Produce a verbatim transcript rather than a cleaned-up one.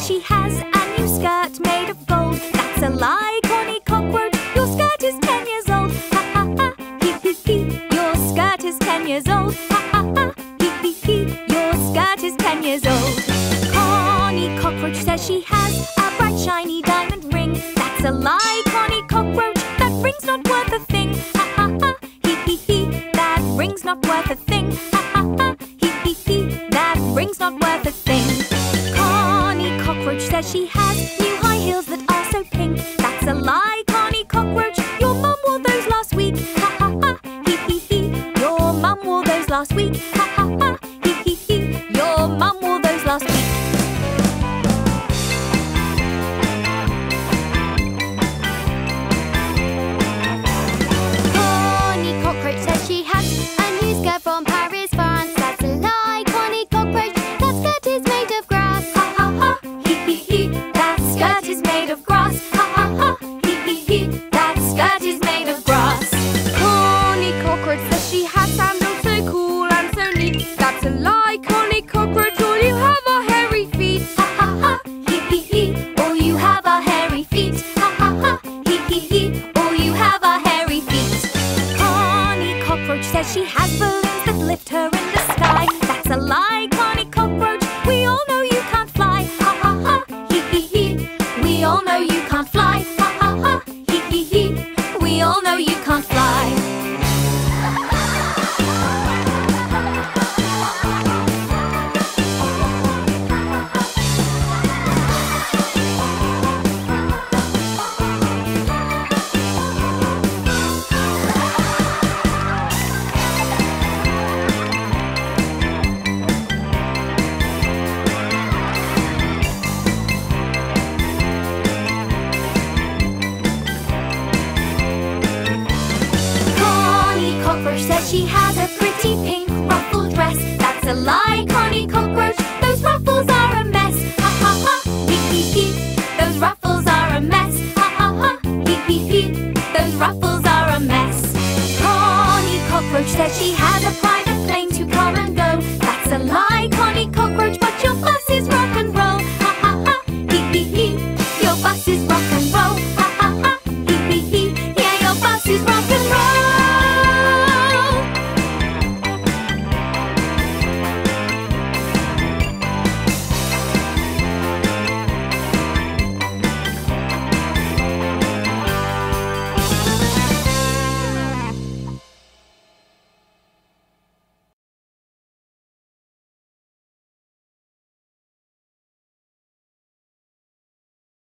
she has a new skirt made of gold. That's a lie, Connie Cockroach, your skirt is ten years old. Ha ha ha, hee hee hee, your skirt is ten years old. Ha ha ha, hee hee hee, your skirt is ten years old. Connie Cockroach says she has a bright shiny diamond ring. That's a lie, Connie Cockroach, that ring's not worth a thing. Ha ha ha, hee hee hee, that ring's not worth a thing. Ha ha ha, hee hee hee, that ring's not worth a thing. Connie Cockroach says she has new high heels that are so pink. That's a lie, Connie Cockroach, your mum wore those last week. Ha ha ha, hee hee hee, your mum wore those last week. Ha ha ha, hee hee hee, your mum wore those last week. Connie Cockroach says she has a new skirt from Paris, France. That's a lie, Connie Cockroach, that skirt is made of grass. Ha ha ha, hee hee hee, that skirt is made of grass. Ha ha ha, hee hee hee, that skirt is made of grass. Connie Cockroach says she has sandals so cool and so neat. That's a lie, Connie Cockroach, all you have are hairy feet. Ha ha ha, hee hee hee, all you have are hairy feet. Ha ha ha, hee hee hee, all you have are hairy feet. Connie Cockroach says she has balloons that lift her in the sky. That's a lie, Connie Cockroach, we all know you can't fly. Ha ha ha, hee hee hee, we all know you can't fly. Ha ha ha, hee hee hee, we all know you can't fly. Connie Cockroach says she has a pretty pink ruffled dress. That's a lie, Connie Cockroach,